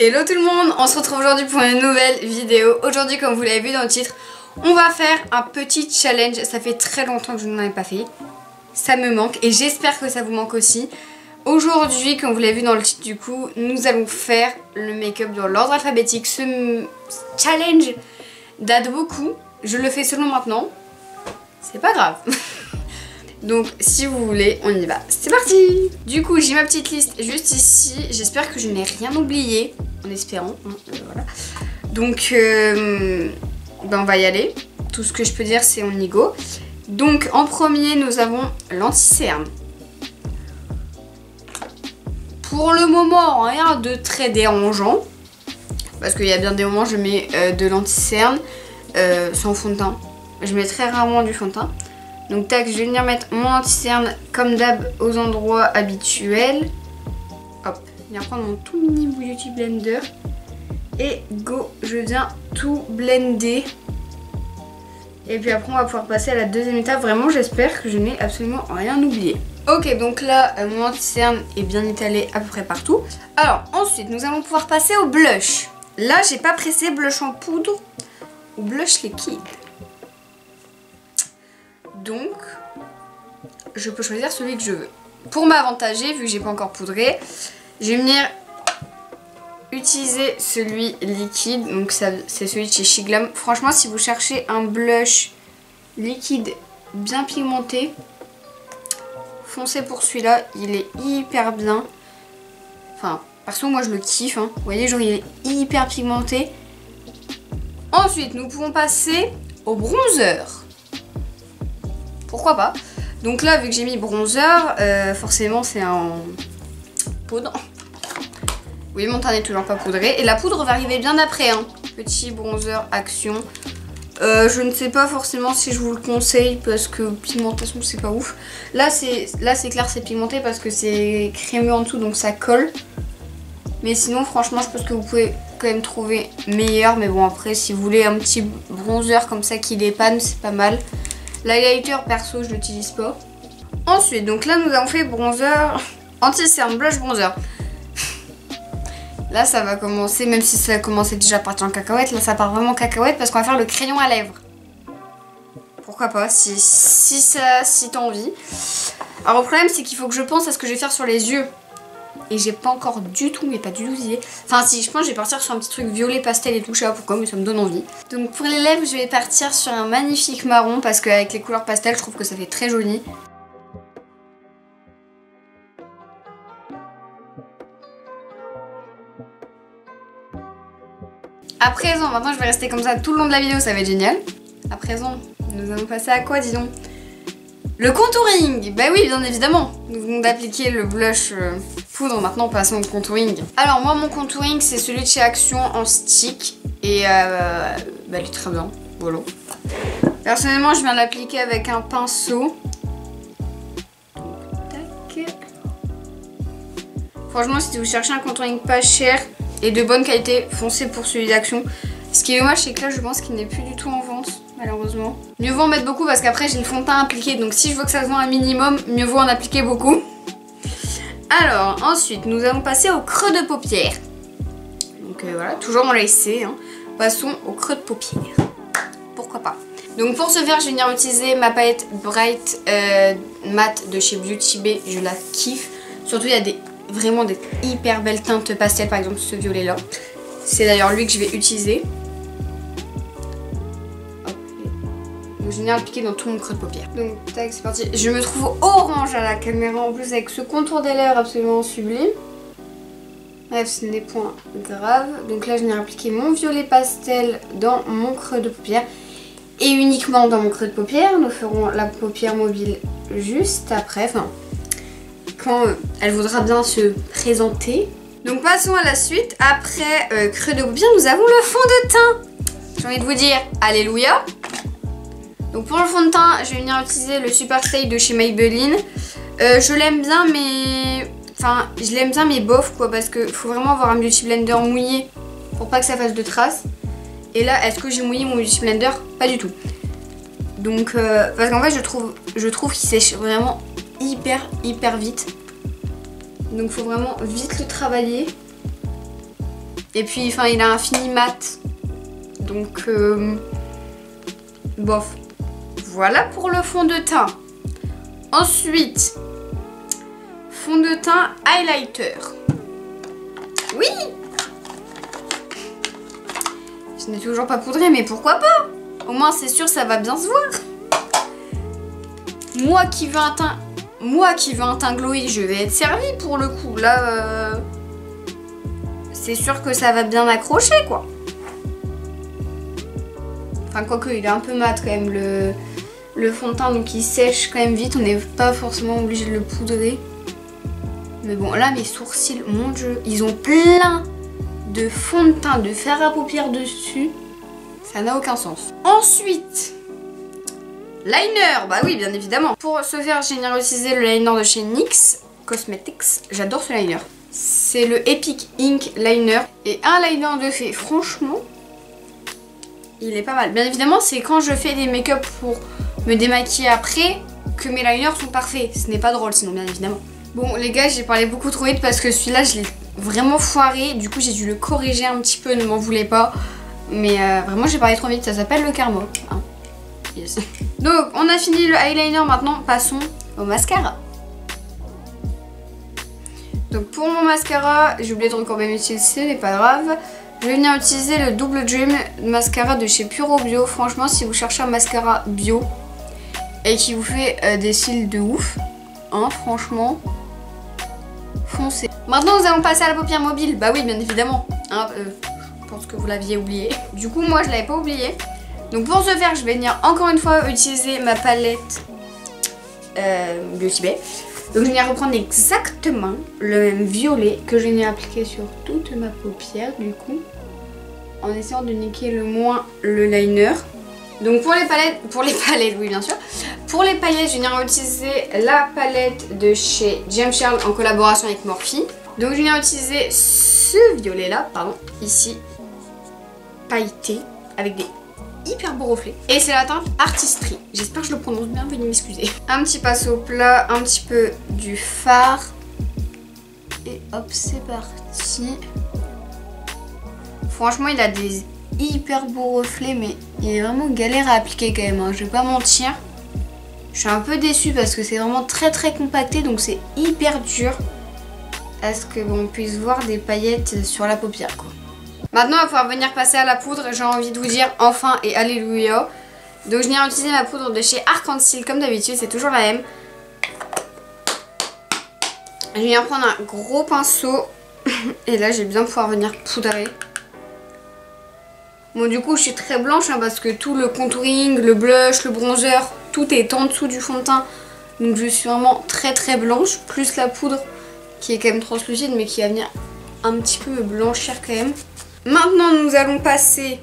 Hello tout le monde, on se retrouve aujourd'hui pour une nouvelle vidéo. Aujourd'hui, comme vous l'avez vu dans le titre, on va faire un petit challenge. Ça fait très longtemps que je n'en ai pas fait. Ça me manque et j'espère que ça vous manque aussi. Aujourd'hui, comme vous l'avez vu dans le titre du coup, nous allons faire le make-up dans l'ordre alphabétique. Ce challenge date beaucoup. Je le fais seulement maintenant. C'est pas grave. Donc si vous voulez, on y va. C'est parti. Du coup, j'ai ma petite liste juste ici. J'espère que je n'ai rien oublié. En espérant. Voilà. Donc, on va y aller. Tout ce que je peux dire, c'est on y go. Donc, en premier, nous avons l'anti-cerne. Pour le moment, rien de très dérangeant. Parce qu'il y a bien des moments, je mets de l'anti-cerne sans fond de teint. Je mets très rarement du fond de teint. Donc tac, je vais venir mettre mon anti-cerne comme d'hab aux endroits habituels. Hop, je viens prendre mon tout mini Beauty Blender. Et go, je viens tout blender. Et puis après on va pouvoir passer à la deuxième étape. Vraiment j'espère que je n'ai absolument rien oublié. Ok, donc là mon anti-cerne est bien étalé à peu près partout. Alors ensuite nous allons pouvoir passer au blush. Là j'ai pas pressé blush en poudre ou blush liquide. Donc, je peux choisir celui que je veux. Pour m'avantager, vu que j'ai pas encore poudré, je vais venir utiliser celui liquide. Donc c'est celui de chez Shiglam. Franchement, si vous cherchez un blush liquide bien pigmenté, foncez pour celui-là. Il est hyper bien. Enfin, perso, moi je le kiffe. Hein. Vous voyez, genre il est hyper pigmenté. Ensuite, nous pouvons passer au bronzer. Pourquoi pas. Donc là, vu que j'ai mis bronzer, forcément c'est en poudre. Oui, mon teint n'est toujours pas poudré. Et la poudre va arriver bien après. Hein. Petit bronzer action. Je ne sais pas forcément si je vous le conseille parce que pigmentation c'est pas ouf. Là c'est clair, c'est pigmenté parce que c'est crémeux en dessous donc ça colle. Mais sinon franchement je pense que vous pouvez quand même trouver meilleur. Mais bon après si vous voulez un petit bronzer comme ça qui dépanne, c'est pas mal. L'highlighter perso je l'utilise pas. Ensuite donc là nous avons fait bronzer, anti-cerne, blush, bronzer. Là ça va commencer, même si ça a commencé déjà à partir en cacahuète, là ça part vraiment en cacahuète parce qu'on va faire le crayon à lèvres. Pourquoi pas, si t'as envie. Alors le problème c'est qu'il faut que je pense à ce que je vais faire sur les yeux. Et j'ai pas encore du tout, mais pas du tout idée. Enfin si, je pense que je vais partir sur un petit truc violet pastel et tout, je sais pas pourquoi, mais ça me donne envie. Donc pour les lèvres, je vais partir sur un magnifique marron parce qu'avec les couleurs pastel, je trouve que ça fait très joli. À présent, maintenant je vais rester comme ça tout le long de la vidéo, ça va être génial. À présent, nous allons passer à quoi, disons? Le contouring. Bah oui, bien évidemment. Nous venons d'appliquer le blush poudre, maintenant passons au contouring. Alors moi mon contouring c'est celui de chez Action en stick. Et bah, il est très bien, voilà. Personnellement je viens de l'appliquer avec un pinceau. Tac. Franchement si vous cherchez un contouring pas cher et de bonne qualité, foncez pour celui d'Action. Ce qui est dommage c'est que là je pense qu'il n'est plus du tout en vente, malheureusement. Mieux vaut en mettre beaucoup parce qu'après j'ai le fond de teint appliqué, donc si je veux que ça se vend un minimum, mieux vaut en appliquer beaucoup. Alors ensuite nous allons passer au creux de paupière. Donc voilà, toujours on l'a essayé, hein. Passons au creux de paupière. Pourquoi pas. Donc pour ce faire je vais venir utiliser ma palette Bright Matte de chez Beauty Bay, je la kiffe. Surtout il y a vraiment des hyper belles teintes pastel, par exemple ce violet là. C'est d'ailleurs lui que je vais utiliser. Je viens l'appliquer dans tout mon creux de paupière. Donc tac, c'est parti. Je me trouve orange à la caméra en plus avec ce contour des lèvres absolument sublime. Bref, ce n'est des points graves. Donc là je viens appliquer mon violet pastel dans mon creux de paupière. Et uniquement dans mon creux de paupière. Nous ferons la paupière mobile juste après. Enfin, quand elle voudra bien se présenter. Donc passons à la suite. Après creux de paupière, nous avons le fond de teint. J'ai envie de vous dire alléluia. Donc pour le fond de teint, je vais venir utiliser le Super Stay de chez Maybelline. Je l'aime bien mais... Enfin, je l'aime bien mais bof quoi, parce qu'il faut vraiment avoir un Beauty Blender mouillé pour pas que ça fasse de traces. Et là, est-ce que j'ai mouillé mon Beauty Blender? Pas du tout. Donc, parce qu'en fait, je trouve qu'il sèche vraiment hyper vite. Donc faut vraiment vite le travailler. Et puis enfin il a un fini mat. Donc bof. Voilà pour le fond de teint. Ensuite, fond de teint highlighter. Oui! Je n'ai toujours pas poudré, mais pourquoi pas? Au moins c'est sûr ça va bien se voir. Moi qui veux un teint glowy, je vais être servie pour le coup. Là, c'est sûr que ça va bien accrocher quoi. Enfin quoique il est un peu mat quand même le fond de teint, donc il sèche quand même vite. On n'est pas forcément obligé de le poudrer. Mais bon là mes sourcils, mon dieu, ils ont plein de fond de teint, de fer à paupières dessus. Ça n'a aucun sens. Ensuite, liner, bah oui bien évidemment. Pour ce faire j'ai utilisé le liner de chez NYX Cosmetics. J'adore ce liner. C'est le Epic Ink Liner. Et un liner de fée, franchement, il est pas mal. Bien évidemment c'est quand je fais des make-up pour me démaquiller après que mes liners sont parfaits. Ce n'est pas drôle sinon bien évidemment. Bon les gars, j'ai parlé beaucoup trop vite parce que celui-là je l'ai vraiment foiré. Du coup j'ai dû le corriger un petit peu, ne m'en voulez pas. Mais vraiment j'ai parlé trop vite, ça s'appelle le Karma. Hein. Yes. Donc on a fini le eyeliner, maintenant passons au mascara. Donc pour mon mascara, j'ai oublié de recorder mes utiliser, mais pas grave. Je vais venir utiliser le Double Dream mascara de chez Puro Bio. Franchement si vous cherchez un mascara bio et qui vous fait des cils de ouf, hein, franchement, foncez. Maintenant nous allons passer à la paupière mobile. Bah oui bien évidemment, hein, je pense que vous l'aviez oublié. Du coup moi je l'avais pas oublié. Donc pour ce faire je vais venir encore une fois utiliser ma palette Beauty Bay. Donc je vais venir reprendre exactement le même violet que je viens appliquer sur toute ma paupière du coup, en essayant de niquer le moins le liner. Donc pour les palettes, oui bien sûr. Pour les paillettes, je viens utiliser la palette de chez James Charles en collaboration avec Morphe. Donc je viens utiliser ce violet là, pardon, ici, pailleté, avec des hyper beaux reflets. Et c'est la teinte Artistry. J'espère que je le prononce bien, veuillez m'excuser. Un petit pinceau plat, un petit peu du fard. Et hop, c'est parti. Franchement, il a des hyper beaux reflets, mais il est vraiment galère à appliquer quand même, hein. Je vais pas mentir. Je suis un peu déçue parce que c'est vraiment très compacté, donc c'est hyper dur à ce qu'on puisse voir des paillettes sur la paupière quoi. Maintenant, il va falloir venir passer à la poudre. J'ai envie de vous dire enfin et alléluia. Donc, je viens utiliser ma poudre de chez Arc-en-Ciel comme d'habitude. C'est toujours la même. Je viens prendre un gros pinceau. Et là, je vais bien pouvoir venir poudrer. Bon, du coup, je suis très blanche hein, parce que tout le contouring, le blush, le bronzer, tout est en dessous du fond de teint. Donc, je suis vraiment très blanche. Plus la poudre qui est quand même translucide mais qui va venir un petit peu me blanchir quand même. Maintenant nous allons passer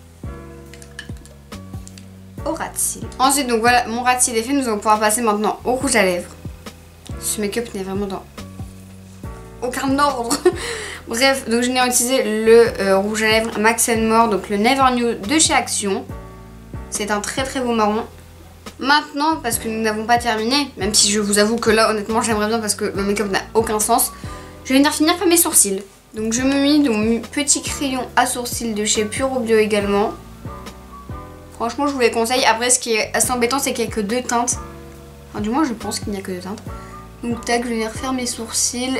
au ras de cils. Ensuite donc voilà, mon ras de cils est fait, nous allons pouvoir passer maintenant au rouge à lèvres. Ce make-up n'est vraiment dans aucun ordre. Bref, donc je viens utiliser le rouge à lèvres Max & More, donc le Never Nude de chez Action. C'est un très beau marron. Maintenant, parce que nous n'avons pas terminé, même si je vous avoue que là honnêtement j'aimerais bien parce que le make-up n'a aucun sens, je vais venir finir par mes sourcils. Donc je me mets mon petit crayon à sourcils de chez Puro Bio également. Franchement je vous les conseille. Après ce qui est assez embêtant c'est qu'il n'y a que 2 teintes. Enfin du moins je pense qu'il n'y a que 2 teintes. Donc tac, je vais venir faire mes sourcils.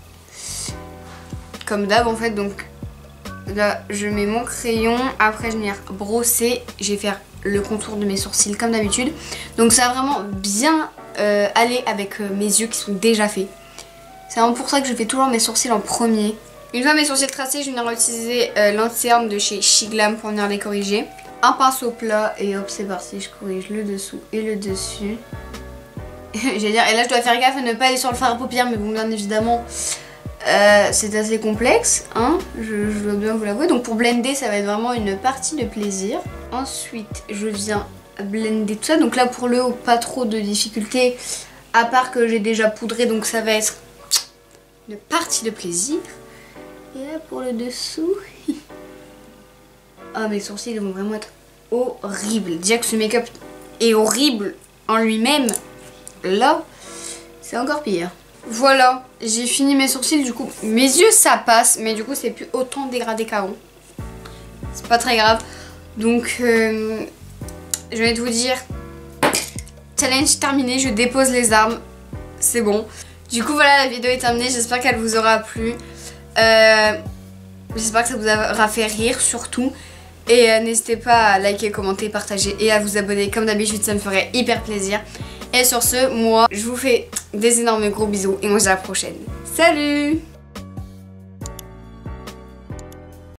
Comme d'hab en fait. Donc là je mets mon crayon. Après je vais venir brosser. Je vais faire le contour de mes sourcils comme d'habitude. Donc ça va vraiment bien aller avec mes yeux qui sont déjà faits. C'est vraiment pour ça que je fais toujours mes sourcils en premier. Une fois mes sourcils tracés, je viens réutiliser l'anti-cerne de chez Shiglam pour venir les corriger. Un pinceau plat et hop c'est parti, je corrige le dessous et le dessus. J'allais dire, et là je dois faire gaffe à ne pas aller sur le fard à paupières, mais bon bien évidemment c'est assez complexe, hein, je dois bien vous l'avouer. Donc pour blender ça va être vraiment une partie de plaisir. Ensuite je viens blender tout ça, donc là pour le haut pas trop de difficultés, à part que j'ai déjà poudré donc ça va être une partie de plaisir. Et là pour le dessous, ah mes sourcils ils vont vraiment être horribles. Déjà que ce make-up est horrible en lui-même, là c'est encore pire. Voilà, j'ai fini mes sourcils, du coup mes yeux ça passe, mais du coup c'est plus autant dégradé qu'avant. C'est pas très grave. Donc je vais tout vous dire, challenge terminé, je dépose les armes, c'est bon. Du coup voilà, la vidéo est terminée, j'espère qu'elle vous aura plu. J'espère que ça vous aura fait rire surtout. Et n'hésitez pas à liker, commenter, partager et à vous abonner comme d'habitude, ça me ferait hyper plaisir. Et sur ce, moi je vous fais des énormes gros bisous et on se dit à la prochaine. Salut!